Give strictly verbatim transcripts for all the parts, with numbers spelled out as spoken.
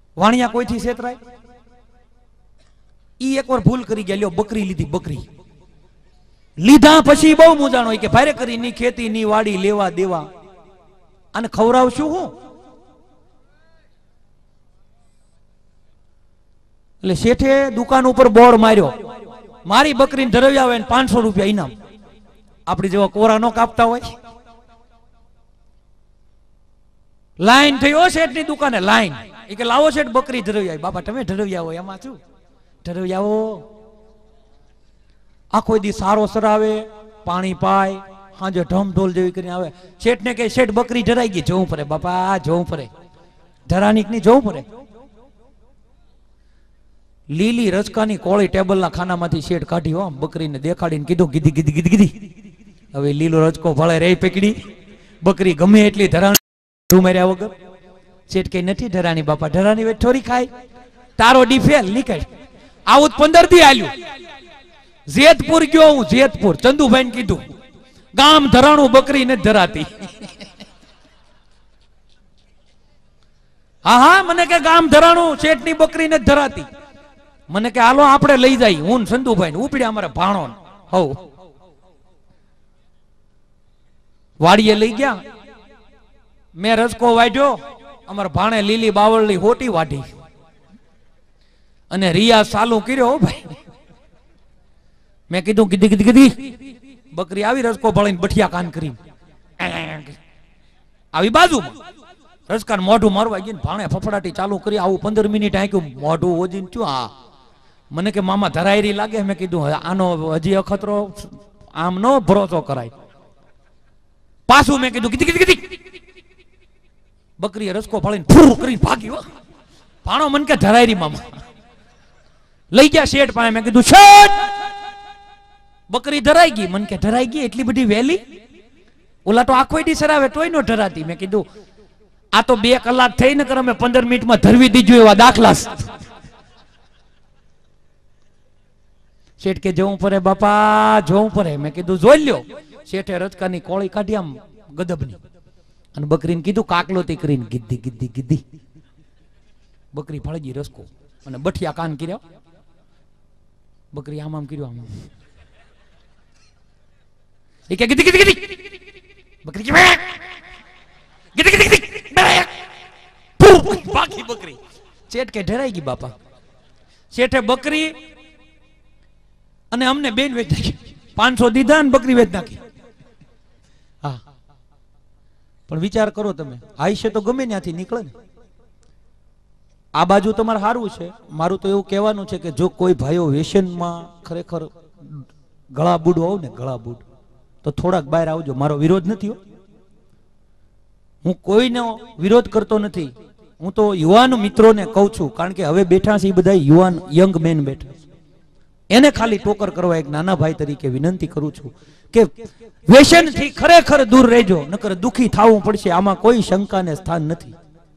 વાણિયા કોઈથી છેતરાય? ઈ એકવાર ભૂલ કરી ગયા, લ્યો બકરી લીધી. બકરી લીધા પછી બહુ મૂંઝાણ હોય કે ભારે કરી ની ખેતી ની વાડી લેવા દેવા, અને ખવડાવશું હું? એટલે શેઠે દુકાન ઉપર બોર્ડ માર્યો, મારી બકરીને ધરવ્યા હોય પાંચસો રૂપિયા ઇનામ. આપડી જેવા કોરા નો કાપતા હોય. લાઈન થયો શેઠ ની દુકાને, લાઈન. એ કે લાવો શેઠ બકરી ધરવ્યા. બાપા તમે ધરવ્યા હોય એમાં શું ધરવ્યા હો? આખો દી સારો સરાવે, પાણી પાય, હાજે ઢમ ઢોલ જેવી કરીને આવે. શેઠ ને કે શેઠ બકરી ધરાઈ ગઈ. જોવું પડે બાપા, જોવું પડે. ધરાની ની જોવું પડે. લીલી રચકાની કોળી ટેબલ ના ખાનામાંથી શેઠ કાઢી હો, બકરીને દેખાડીને કીધું ગીધી ગીધી ગીધી ગીધી. હવે લીલો રચકો ભળે રે પકડી. બકરી ગમે એટલી ધરાણી માર્યા વગર. શેઠ કઈ નથી ધરાણી બાપા, ધરાણી વે થોડી ખાય. તારો ડી ફેલ નીકળ. આવું પંદર દી આલ્યું. જેતપુર ગયો હું, જેતપુર. ચંદુભાઈ ને કીધું ગામ ધરાણું બકરી નથી ધરાતી. હા હા મને કે ગામ ધરાણું શેઠ ની બકરી નથી ધરાતી. મને કે હાલો આપણે લઈ જાય. હું ચંદુભાઈ ને ઉપડ્યા અમારે ભાણો હવ વાડીએ લઈ ગયા. મેં રસકો વાઢ્યો, અમારા ભાણે લીલી બાવળની હોટી વાઢી અને રિયાઝ ચાલુ કર્યો ભાઈ. મેં કીધું કીધી કીધી કીધી બકરી આવી રસકો ભળીને બઠિયા કાન કરી આવી બાજુમાં. રસકાને મોઢું મારવા ગઈ, ભાણે ફફડાટી ચાલુ કરી. આવું પંદર મિનિટ આંક્યું, મોઢું ઓજીને થયું. હા મને કે મામા ધરાયરી લાગે. મેં કીધું આનો હજી અખતરો, આમ નો ભરોસો કરાય. પાછું મેં કીધું કીધી કીધી કીધી બકરીએ રસકો ફાળીને ફૂર કરીને ભાગી. ભાણો મને કે ધરાયરી મામા. લઈ ગયા શેઠ પાસે. મેં કીધું શેઠ બકરી ધરાઈ ગઈ. મને કે ધરાઈ ગઈ એટલી બધી વહેલી? ઓલા તો આખો દી સરાવે તોય નો ધરાતી. મેં કીધું આ તો બે કલાક થઈ ને કર અમે પંદર મિનિટમાં ધરવી દીજો એવા દાખલા. શેઠ કે જવું પડે બાપા, જોવું પડે. મેં કીધું જોઈ લ્યો. શેઠે રચકાની કોળી કાઢી આમ ગદબની, અને બકરીને કીધું કાકલો તી કરીને ગીધી ગીધી ગીધી. બકરી ફળી ગઈ રસકો અને બઠિયા કાન કર્યા. બકરી આમ આમ કર્યું, આમ એ કે ગીધી ગીધી ગીધી. બકરી કે ગીધી ગીધી ગીધી બાકી બકરી. શેઠ કે ઢરાઈ ગઈ બાપા. શેઠે બકરી અને અમને બેન વેચ નાખી. પાંચસો દીધા ને બકરી વેચ નાખી. હા પણ વિચાર કરો તમે, આયુષ્ય તો ગમે ત્યાંથી નીકળે ને. આ બાજુ તમારે સારું છે. મારું તો એવું કહેવાનું છે કે જો કોઈ ભાઈઓ વ્યસનમાં ખરેખર ગળા બુડ હોવ ને, ગળા બુડ, તો થોડાક બહાર આવજો. મારો વિરોધ નથી. હું કોઈનો વિરોધ કરતો નથી. હું તો યુવાન મિત્રોને કહું છું, કારણ કે હવે બેઠા છે એ બધા યુવાન યંગ મેન બેઠા છે. એને ખાલી ટોકર કરવા એક નાના ભાઈ તરીકે વિનંતી કરું છું કે વ્યસનથી ખરેખર દૂર રહેજો, નકર દુખી થવું પડશે. આમાં કોઈ શંકાને સ્થાન નથી.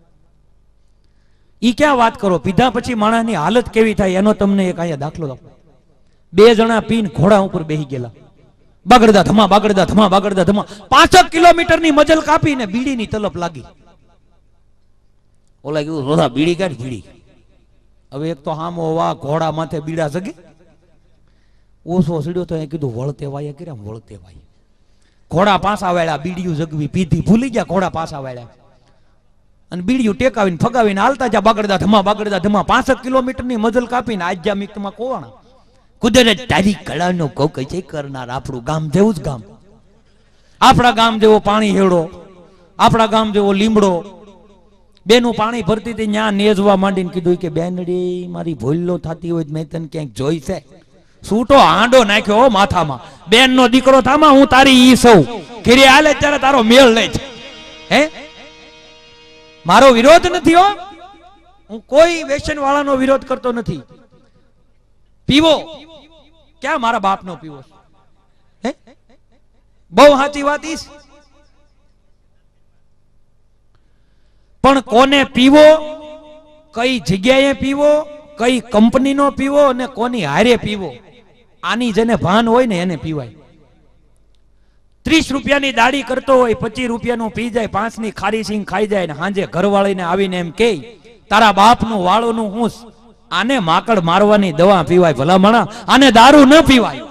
ઈ ક્યાં વાત કરો, પીધા પછી માણસની હાલત કેવી થાય એનો તમને એક અહીંયા દાખલો આપો. બે જણા પીન ઘોડા ઉપર બેહી ગયેલા. બાગડદા ધમા બાગડદા ધમા બાગડદા ધમા. પાંચક કિલોમીટર ની મજલ કાપીને બીડીની તલપ લાગી. ઓલા કીધું રોધા બીડી કાઢ બીડી. હવે એક તો હામો વાહ ઘોડા માથે બીડા જગે. ઓછો સીડ્યો તો કીધું વળતે વાય કર્યા, વળતે વાય. ઘોડા પાસા વાળ્યા, બીડીયું જગવી પીધી ભૂલી ગયા. ઘોડા પાસા વાળ્યા અને બીડીયું ટેકાવીને ફગાવીને હાલતા જા. બાગડદા ધમા બાગડદા ધમા. પાંસઠ કિલોમીટર ની મજલ કાપીને આજ જા મિક્તમાં કોવાણા. કુદરત તારી કળાનો કોક છે કરનાર. આપણું ગામ જેવું જ ગામ. આપણા ગામ જેવો પાણી હેડો, આપણા ગામ જેવો લીમડો. બેનું પાણી ભરતી હતી ત્યાં નેજવા માંડીને કીધું કે બેનડી મારી ભૂલો થતી હોય મેં તને ક્યાંક જોઈ છે. સૂટો હાંડો નાખ્યો માથામાં. બેન નો દીકરો થામાં હું તારી ઈ સૌ ઘેરે હાલે ત્યારે તારો મેળ લઈ. હે મારો વિરોધ નથી હો. હું કોઈ વ્યસન વાળાનો વિરોધ કરતો નથી. પીવો ક્યાં મારા બાપ નો પીવો? હે બહુ સાચી વાત ઈશ. પણ કોને પીવો, કઈ જગ્યાએ પીવો, કઈ કંપનીનો પીવો અને કોની હારે પીવો, આની જેને ભાન હોય ને એને પીવાય. ત્રીસ રૂપિયાની દાડી કરતો હોય, પચીસ રૂપિયાનું પી જાય, પાંચ ની ખારી સિંગ ખાઈ જાય ને સાંજે ઘરવાળીને આવીને એમ કે તારા બાપનું વાળોનું હું આને માકડ મારવાની દવા પીવાય ભલામણા, આને દારૂ ન પીવાય.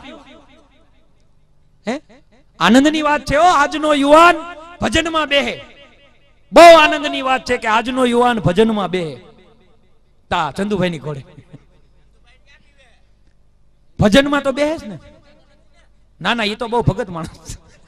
હે આનંદની વાત છે. ઓ આજનો યુવાન ભજનમાં બેહે. બહુ આનંદની વાત છે કે આજનો યુવાન ભજનમાં બેહે. તા ચંદુભાઈ ની ઘોડે ભજનમાં તો બેહે ને. ના ના, એ તો બહુ ભગત માણસ.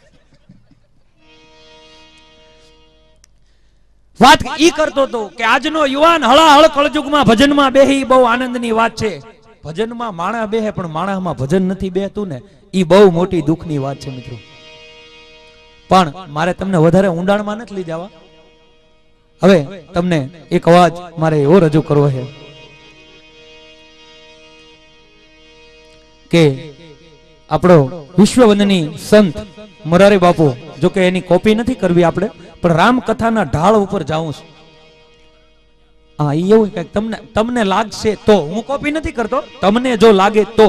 વાત ઈ કરતો હતો કે આજનો યુવાન હળાહળ કળજુગમાં ભજનમાં બેહી, બહુ આનંદની વાત છે. ભજનમાં માણસ બેહે પણ માણસમાં ભજન નથી બેહતું ને, ઈ બહુ મોટી દુઃખની વાત છે મિત્રો. પણ મારે તમને વધારે ઊંડાણમાં નથી લઈ જવા. હવે તમને એક અવાજ મારે એવો રજૂ કરવો છે કે આપણો વિશ્વવંદની સંત મોરારી બાપુ, જો કે એની કોપી નથી કરવી આપણે, પણ રામકથાના ઢાળ ઉપર જાઉં છું. હા, એવું કઈક તમને તમને લાગશે તો, હું કોપી નથી કરતો, તમને જો લાગે તો.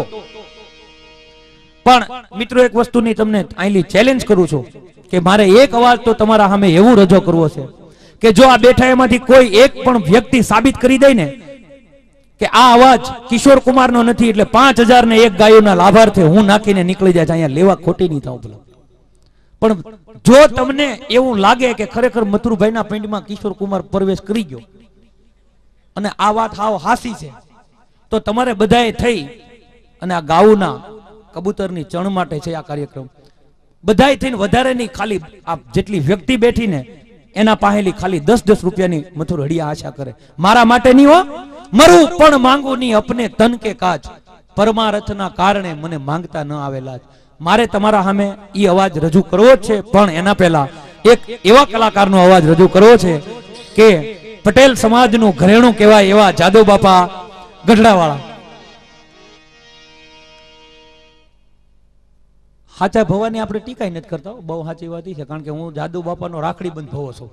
પણ મિત્રો એક વસ્તુની તમને આઈલી ચેલેન્જ કરું છું કે મારે એક અવાજ તો તમારા સામે એવું રજૂ કરવો છે કે જો આ બેઠા એમાંથી કોઈ એક પણ વ્યક્તિ સાબિત કરી દે ને કે આ અવાજ કિશોર કુમારનો નથી, એટલે પાંચ હજાર ને એક ગાયોના લાભાર્થે હું નાખીને નીકળી જાય, અહીંયા લેવા ખોટી નહીં થાવ. પણ જો તમને એવું લાગે કે ખરેખર મથુરભાઈના પિંડમાં કિશોર કુમાર પ્રવેશ કરી ગયો અને આ વાત હાવ હાસી છે, તો તમારે બધાએ થઈ અને આ ગાઉના કબૂતરની ચણ માટે છે આ કાર્યક્રમ. બધાએ થઈને વધારેની ખાલી આ જેટલી વ્યક્તિ બેઠીને એના પાસેલી ખાલી દસ દસ રૂપિયાની મથુર હડિયા આશા કરે. મારા માટે નહીં હો, મરું પણ માંગુ નહીં અપને તન કે કાજ, પરમાર્થના કારણે મને માંગતા ન આવેલા. મારે તમારા સામે ઈ અવાજ રજૂ કરવો જ છે, પણ એના પહેલા એક એવા કલાકારનો અવાજ રજૂ કરવો છે કે પટેલ સમાજનું ઘરેણું કહેવાય એવા જાદવ બાપા ગઢડાવાળા. સાચા ભવાની આપણે ટીકાઈ નથી કરતા, બહુ સાચી વાત છે, કારણ કે હું જાદવ બાપાનો રાખડી બંધ ભવો છું.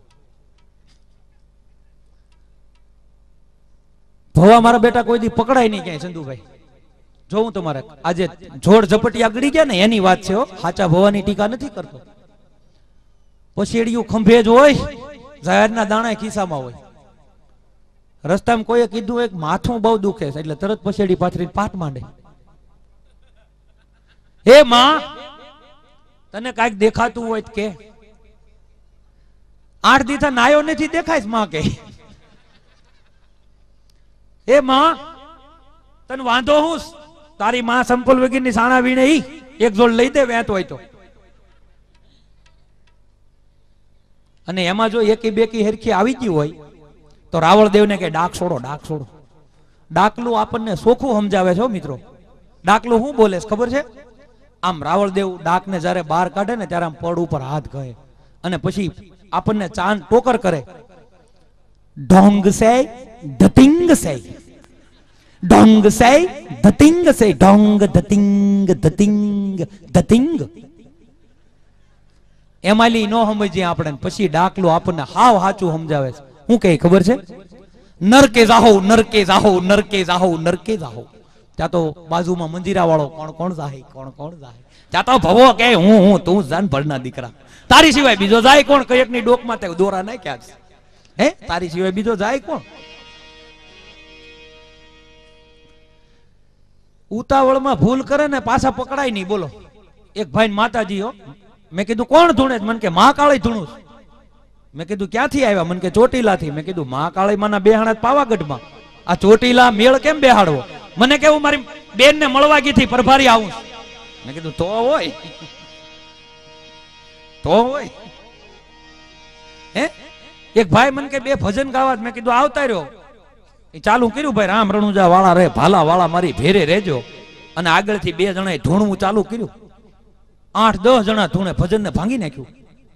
ભવા મારા બેટા કોઈ દી પકડાય નહીં ક્યાંય ચંદુભાઈ. જોઉં તમારે આજે જોડ ઝપટિયા ગળી ગયા ને એની વાત છે. સાચા ભવાની ટીકા નથી કરતો. પછેડિયું ખંભે જ હોય, જાહેરના દાણા ખિસ્સામાં હોય. રસ્તામાં કોઈએ કીધું એક માથું બહુ દુખે છે એટલે તરત પછેડી પાથરીને પાટ માંડે. હે માં, તને કાંઈક દેખાતું હોય કે આઠ દીથા નાયો નથી દેખાય માં કે. હે માં, તને વાંધો હું? તારી માં સંપલ વગરની સાણા વીણે ઈ એક જોડ લઈ દે વેત હોય તો. અને એમાં જો એકી બેકી હરખી આવી ગઈ હોય તો રાવળ દેવને કે ડાક છોડો, ડાક છોડો. ડાકલું આપણને સોખું સમજાવે છે મિત્રો. ડાકલું શું બોલે ખબર છે? આમ રાવળ દેવ ડાકને જયારે બહાર કાઢે ને ત્યારે આમ પડ ઉપર હાથ કહે અને પછી આપણને ચાંદ ટોકર કરે. ઢોંગ સે ધતિંગ સે, ઢોંગ સે ધતિંગ સે, ઢોંગ ધતિંગ ધતિંગ ધતિંગ. એમાંલી નો સમજીએ આપણે, પછી ડાકલું આપણને હાવ હાચું સમજાવે છે. શું કહે ખબર છે? નરકે જાહો, નરકે જાહો, નરકે જાહો, નરકે જાહો. ત્યાં તો બાજુમાં મંજીરા વાળો કોણ કોણ જાય, કોણ કોણ જાય. ત્યાં તો ભવો કે હું હું તું જાન ભરના દીકરા, તારી સિવાય બીજો જાય કોણ? કયકની ડોકમાં તે દોરા નાખ્યા છે. હે, તારી સિવાય બીજો જાય કોણ? ઉતાવળમાં ભૂલ કરે ને પાછા પકડાય નહીં. બોલો, એક ભાઈ માતાજી હો, મેં કીધું કોણ ધૂણે? મને કે મહાકાળી ધૂણું. મેં કીધું ક્યાંથી આવ્યા? મને કે ચોટીલાથી. મેં કીધું મહાકાળી માના બેહાણા પાવાગઢમાં, આ ચોટીલા મેળ કેમ બેહાડવો? મને કેવું મારી બેન ને મળવા ગઈ થી પરભારી આવું. મેં કીધું તો હોય તો હોય. હે, એક ભાઈ મને કે બે ભજન ગાવા. મેં કીધું આવતા રહ્યો. એ ચાલુ કર્યું ભાઈ, રામ રણુજા વાળા રે ભાલા વાળા મારી ભેરે રહેજો. અને આગળથી બે જણા ધૂણવું ચાલુ કર્યું. આઠ દસ જણા ધૂણે ભજન ને ભાંગી નાખ્યું.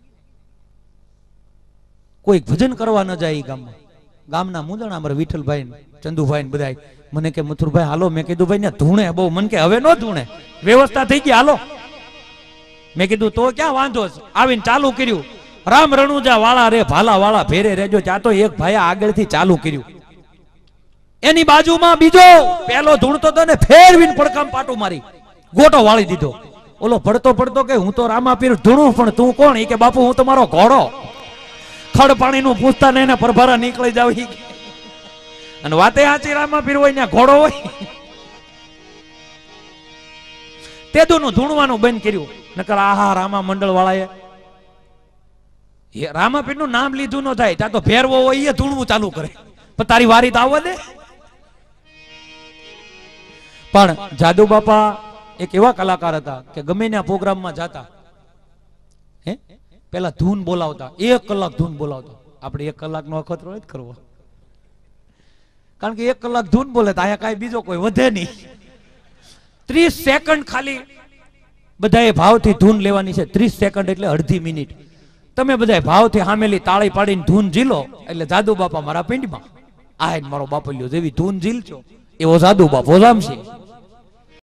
કોઈ ભજન કરવા ન જાય ગામમાં. ગામના મુંદણા અમારા વિઠ્ઠલભાઈ ચંદુભાઈ ને બધા મને કે મથુરભાઈ હાલો. મેં કીધું ભાઈ ને ધૂણે બહુ. મને કે હવે નો ધૂણે, વ્યવસ્થા થઈ ગઈ હાલો. મેં કીધું તો ક્યાં વાંધો છે. આવીને ચાલુ કર્યું, રામ રણુજા વાળા રે ભાલા વાળા ભેરે રહેજો. ત્યાં તો એક ભાઈ આગળથી ચાલુ કર્યું. એની બાજુમાં બીજો પેલો ધૂણતો હતો ને ફેરવીને પડકામ પાટું મારી ગોટો વાળી દીધો. ઓલો પડતો પડતો કે હું તો રામાપીર ધૂણું, પણ તું કોણ? એ કે બાપુ હું તમારો ઘોડો. ખડ પાણી નું પૂછતા ને એને પરભારા નીકળી જાવ. અને વાતે હાચી રામાપીર હોય ને ઘોડો હોય. તેદુનું ધૂણવાનું બંધ કર્યું. નકર આહા રામા મંડળ વાળાએ રામાપીર નું નામ લીધું ન થાય ત્યાં તો ફેરવો હોય એ ધૂણવું ચાલુ કરે. પણ તારી વારી તો આવવા દે. પણ જાદુ બાપા એક એવા કલાકાર હતા કે ગમે ના પ્રોગ્રામમાં જાતા હે પેલા ધૂન બોલાવતા, એક કલાક ધૂન બોલાવતા. આપણે એક કલાક નો અખતરો જ કરવો, કારણ કે એક કલાક ધૂન બોલે તો અહીંયા કાંઈ બીજો કોઈ વધે નહીં. ત્રીસ સેકન્ડ ખાલી બધાએ ભાવથી ધૂન લેવાની છે. ત્રીસ સેકન્ડ એટલે અડધી મિનિટ. તમે બધા ભાવથી હામેલી તાળી પાડીને ધૂન ઝીલો એટલે જાદુ બાપા મારા પિંડમાં આ મારો બાપલિયો જેવી ધૂન ઝીલજો એવો જાદુ બાપો જામશે.